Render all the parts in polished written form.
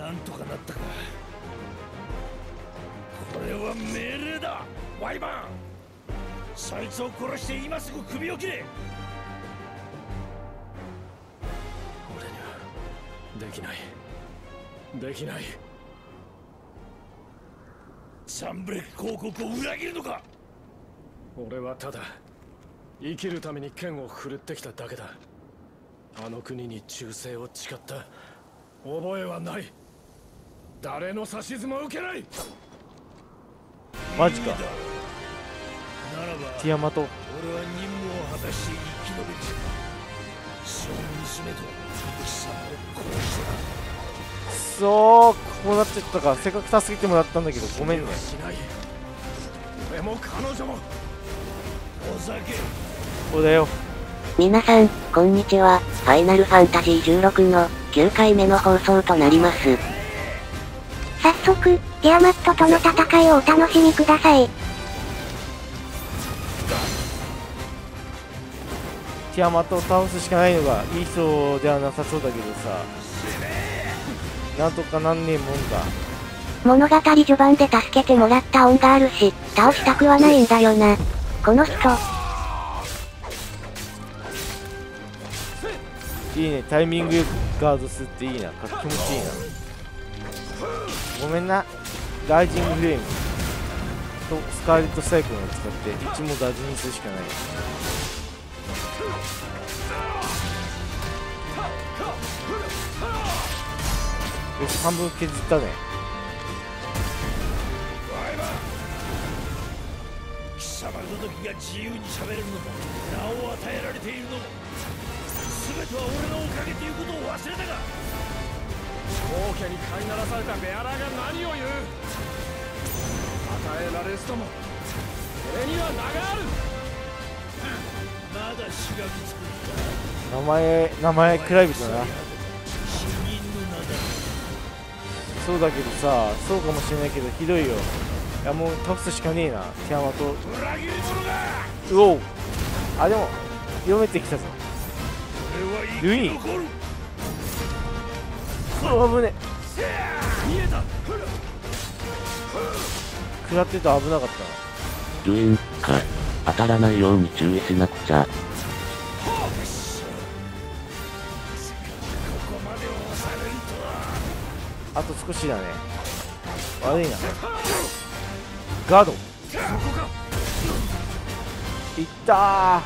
なんとかなったか。これは命令だ、ワイバン。そいつを殺して今すぐ首を切れ。 俺にはできない。できない。 サンブレック広告を裏切るのか。 俺はただ生きるために剣を振るってきただけだ。あの国に忠誠を誓った覚えはない。誰の指図も受けない。 マジか。 ならばティアマト。 俺は任務を果たして生き延びる。その娘と貴様を殺した。 くそー、こうなっちゃったか。せっかく助けてもらったんだけど、ごめんね。 しない。俺も彼女も。 お酒。 そうだよ。 皆さん、こんにちは。ファイナルファンタジー16の9回目の放送となります。 早速、ティアマットとの戦いをお楽しみください。 ティアマトを倒すしかないのがいい人ではなさそうだけどさ、なんとかなんねえもんか。 物語序盤で助けてもらった恩があるし、倒したくはないんだよな。この人。 いいね、タイミングよくガードするっていいな。気持ちいいな。ごめんな。ライジングフレームとスカーレットサイクルを使って一網打尽にするしかない。よし、半分削ったね。 貴様ごときが自由に喋れるのも名を与えられているのも全ては俺のおかげということを忘れたか。 王家に飼いならされたベアラーが何を言う。与えられずとも俺には名がある。 まだしがみつくんだ。 名前クライビトだな。 死人の名だ。 そうだけどさ、そうかもしれないけどひどいよ。いや、もう倒すしかねえな、ティアマト。 裏切り者が。 うおう。あ、でも読めてきたぞ。 ルイン。 うわ、危ね見えた。 食らってると危なかったな。 ルインか。当たらないように注意しなくちゃ。 ここまで押されるとは。 あと少しだね。悪いな。ガード。いったー。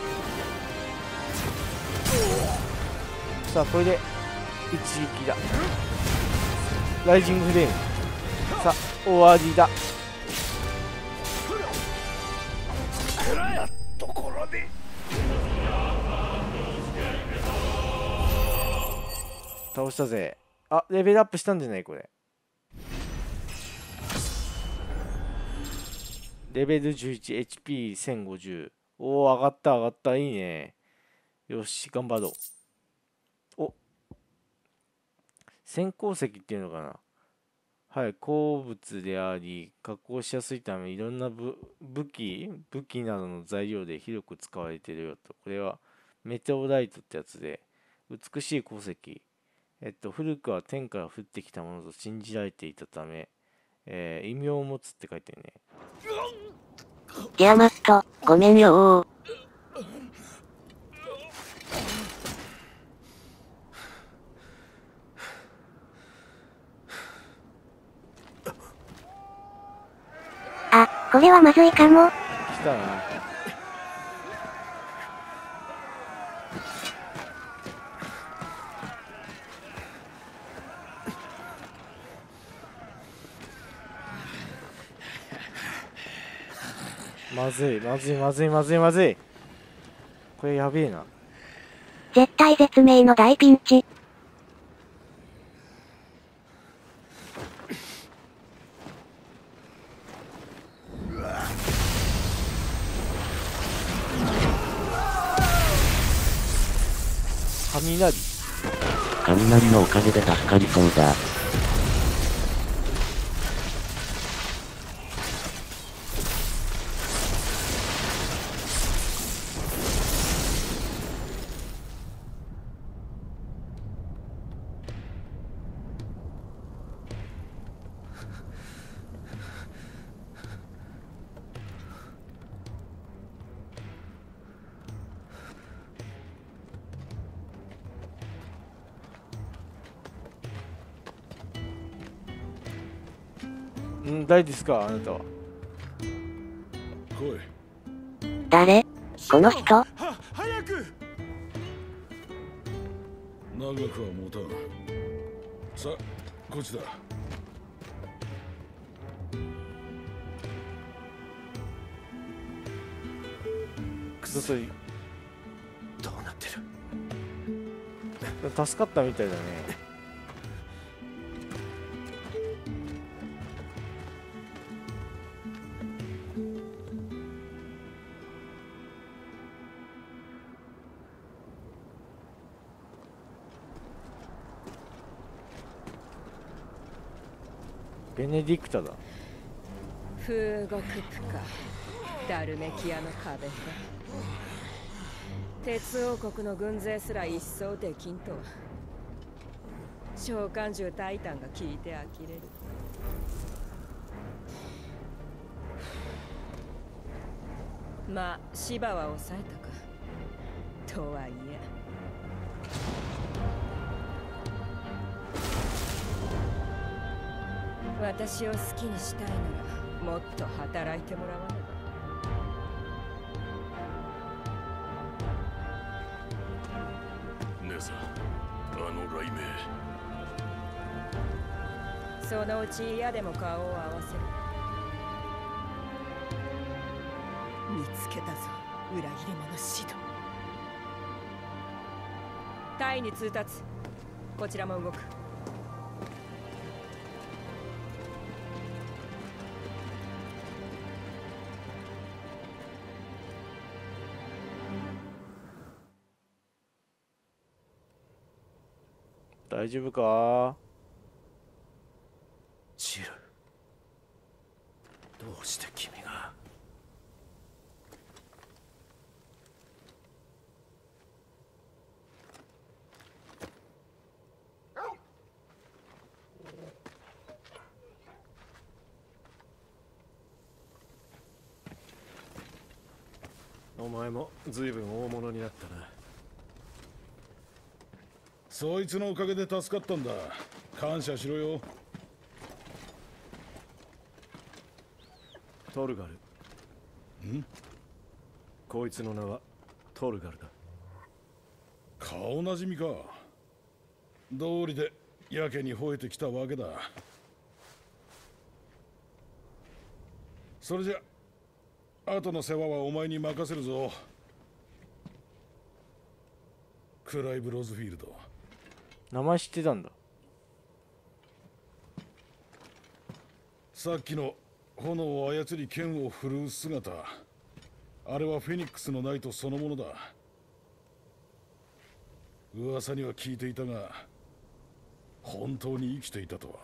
さあ、これで一撃だ。ライジングフレーム。さあ、終わりだ。 ところで倒したぜ。あ、レベルアップしたんじゃないこれ。レベル 11、HP1050。おお、上がった上がった。いいね。よし、頑張ろう。お、先行石っていうのかな。はい、鉱物であり、加工しやすいため、いろんな武器などの材料で広く使われているよと。これはメテオライトってやつで、美しい鉱石。古くは天から降ってきたものと信じられていたため、異名を持つって書いてるね。 ティアマット、ごめんよー。 あ、これはまずいかも。 来たな。まずいまずいまずいまずいまずい。これやべえな。 絶体絶命の大ピンチ。 雷のおかげで助かりそうだ。 誰ですかあなたは。 来い。 誰？この人？ 早く。長くは持たん。さあ、こっちだ。 クソそいどうなってる？ 助かったみたいだね。ベネディクタだ。 風獄区か。ダルメキアの壁か。鉄王国の軍勢すら一掃できんとは。召喚獣タイタンが聞いて呆れる。まあ芝は抑えたか。とはいえ私を好きにしたいならもっと働いてもらわね姉さん、あの雷鳴。 ば。そのうち嫌でも顔を合わせる。見つけたぞ、裏切り者シド。タイに通達。こちらも動く。 大丈夫か？ ジル、どうして君が？お前も随分大物になったな。 そいつのおかげで助かったんだ。感謝しろよ。 トルガル。 ん？ こいつの名はトルガルだ。 顔なじみか。道理でやけに吠えてきたわけだ。それじゃ後の世話はお前に任せるぞ。クライブ・ロズフィールド。 名前知ってたんだ。 さっきの炎を操り剣を振るう姿、あれはフェニックスのナイトそのものだ。噂には聞いていたが、本当に生きていたと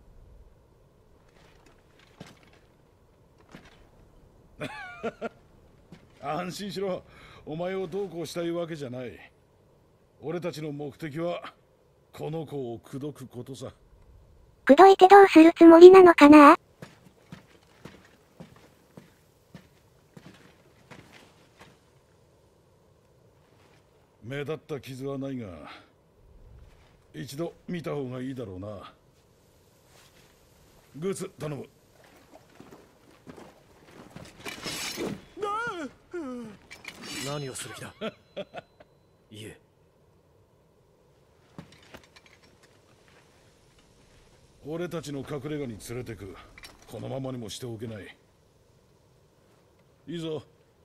は。安心しろ。お前をどうこうしたいわけじゃない。俺たちの目的はこの子を口説くことさ。 口説いてどうするつもりなのかな？ 目立った傷はないが、一度見た方がいいだろうな。グーツ頼む。 何をする気だ？いえ。 俺たちの隠れ家に連れてく。このままにもしておけない。いいぞ。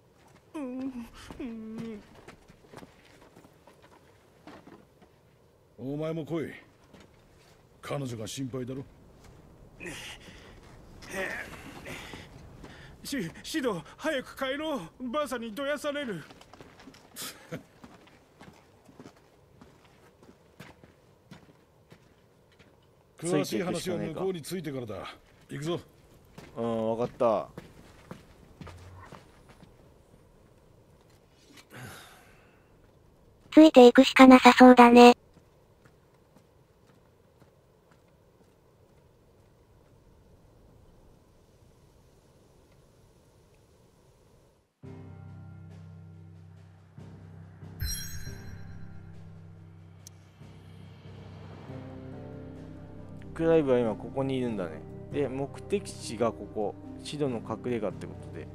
お前も来い。彼女が心配だろ。 シド、早く帰ろう。バーサにどやされる。 詳しい話は向こうについてからだ。行くぞ。 うん、分かった。 ついていくしかなさそうだね。 クライブは今ここにいるんだね。 で、目的地がここ、シドの隠れ家ってことで。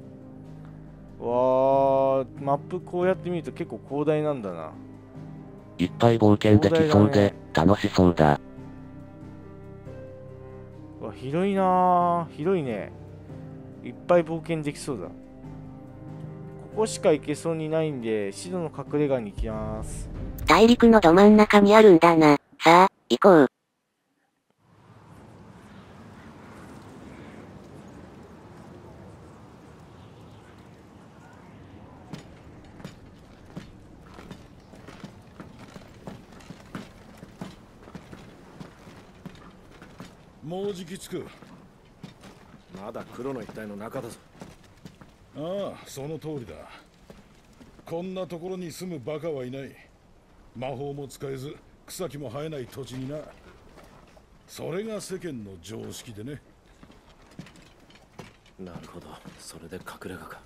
わー、マップこうやって見ると結構広大なんだな。 いっぱい冒険できそうで、楽しそうだ。 わ、広いなー。広いね。いっぱい冒険できそうだ。ここしか行けそうにないんで、シドの隠れ家に行きます。 大陸のど真ん中にあるんだな。さあ、行こう。 もうじき着く。 まだ黒の一帯の中だぞ。 ああ、その通りだ。こんなところに住むバカはいない。魔法も使えず草木も生えない土地にな。それが世間の常識でね。 なるほど、それで隠れ家か。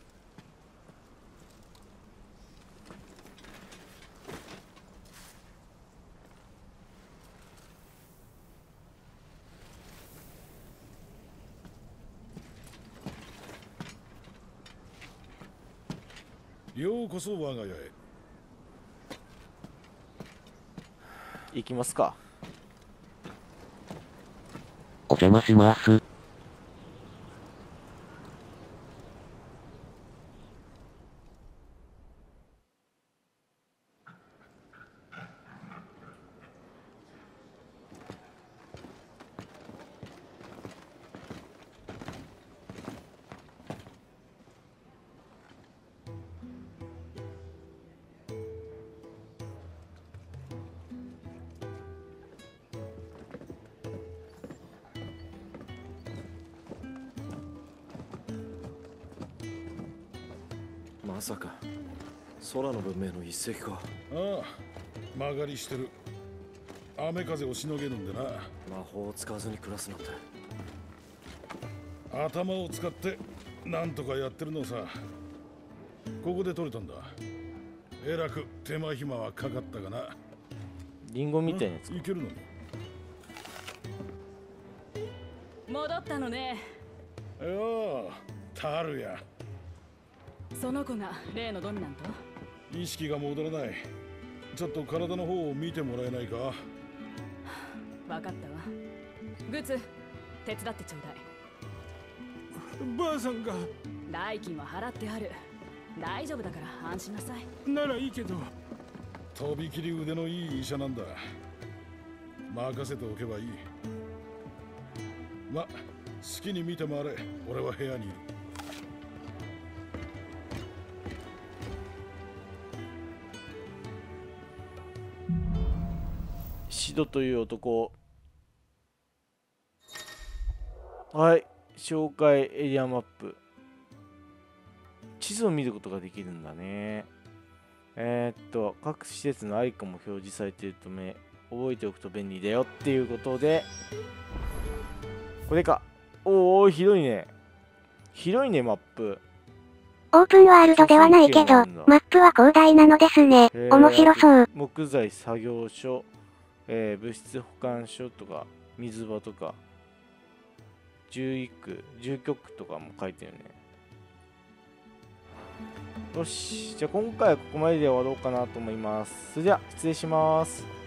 ようこそ我が家へ。 行きますか。 お邪魔します。 まさか空の文明の一石か。 ああ、曲がりしてる。雨風をしのげるんでな。 魔法を使わずに暮らすなんて。 頭を使ってなんとかやってるのさ。ここで取れたんだ。えらく手間暇はかかったがな。 リンゴみたいなやつか。 いけるのに。 戻ったのね。 よあ、タルや。 その子が例のドミナント。 意識が戻らない。ちょっと体の方を見てもらえないか。 分かったわ。グツ、手伝ってちょうだい。 ばあさんが。 代金は払ってある。大丈夫だから安心なさい。 ならいいけど。 とびきり腕のいい医者なんだ。任せておけばいい。ま、好きに見て回れ。俺は部屋にいる。 シドという男。はい、紹介エリアマップ。地図を見ることができるんだね。各施設のアイコンも表示されているため覚えておくと便利だよっていうことで、これか。おお、広いね。広いね、マップ。 オープンワールドではないけど、マップは広大なのですね。面白そう。 木材作業所、物質保管所とか、水場とか、住居区とかも書いてるね。よし、じゃあ今回はここまでで終わろうかなと思います。それでは失礼します。